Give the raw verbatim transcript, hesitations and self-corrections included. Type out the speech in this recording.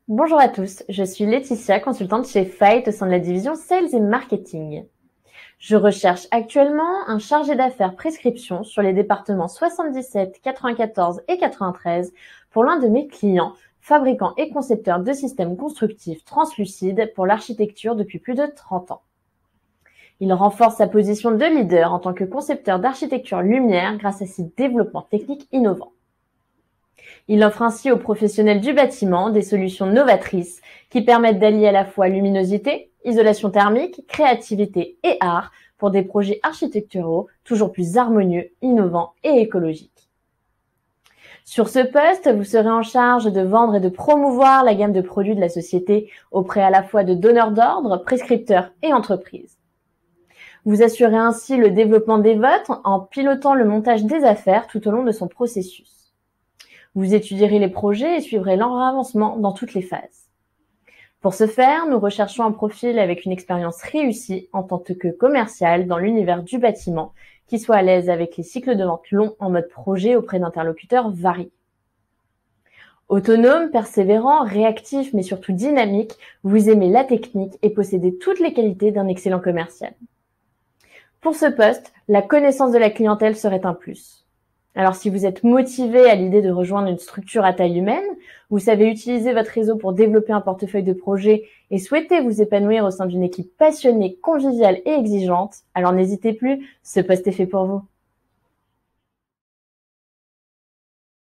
Bonjour à tous, je suis Laetitia, consultante chez Fight au sein de la division Sales et Marketing. Je recherche actuellement un chargé d'affaires prescription sur les départements soixante-dix-sept, quatre-vingt-quatorze et quatre-vingt-treize pour l'un de mes clients, fabricant et concepteur de systèmes constructifs translucides pour l'architecture depuis plus de trente ans. Il renforce sa position de leader en tant que concepteur d'architecture lumière grâce à ses développements techniques innovants. Il offre ainsi aux professionnels du bâtiment des solutions novatrices qui permettent d'allier à la fois luminosité, isolation thermique, créativité et art pour des projets architecturaux toujours plus harmonieux, innovants et écologiques. Sur ce poste, vous serez en charge de vendre et de promouvoir la gamme de produits de la société auprès à la fois de donneurs d'ordre, prescripteurs et entreprises. Vous assurez ainsi le développement des votes en pilotant le montage des affaires tout au long de son processus. Vous étudierez les projets et suivrez leur avancement dans toutes les phases. Pour ce faire, nous recherchons un profil avec une expérience réussie en tant que commercial dans l'univers du bâtiment, qui soit à l'aise avec les cycles de vente longs en mode projet auprès d'interlocuteurs variés. Autonome, persévérant, réactif mais surtout dynamique, vous aimez la technique et possédez toutes les qualités d'un excellent commercial. Pour ce poste, la connaissance de la clientèle serait un plus. Alors si vous êtes motivé à l'idée de rejoindre une structure à taille humaine, vous savez utiliser votre réseau pour développer un portefeuille de projets et souhaitez vous épanouir au sein d'une équipe passionnée, conviviale et exigeante, alors n'hésitez plus, ce poste est fait pour vous.